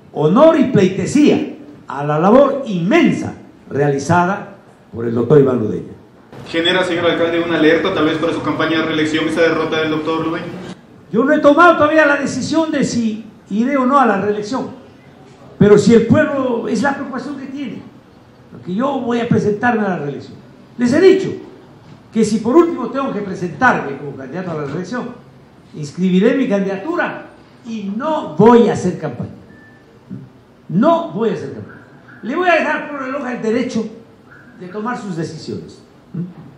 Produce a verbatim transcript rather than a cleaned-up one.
honor y pleitesía a la labor inmensa realizada por el doctor Iván Ludeña. ¿Genera, señor alcalde, una alerta tal vez para su campaña de reelección esa derrota del doctor Ludeña? Yo no he tomado todavía la decisión de si iré o no a la reelección, pero si el pueblo es la preocupación que tiene, porque yo voy a presentarme a la reelección. Les he dicho que si por último tengo que presentarme como candidato a la reelección, inscribiré mi candidatura y no voy a hacer campaña. No voy a hacer campaña. Le voy a dejar por el reloj el derecho de tomar sus decisiones.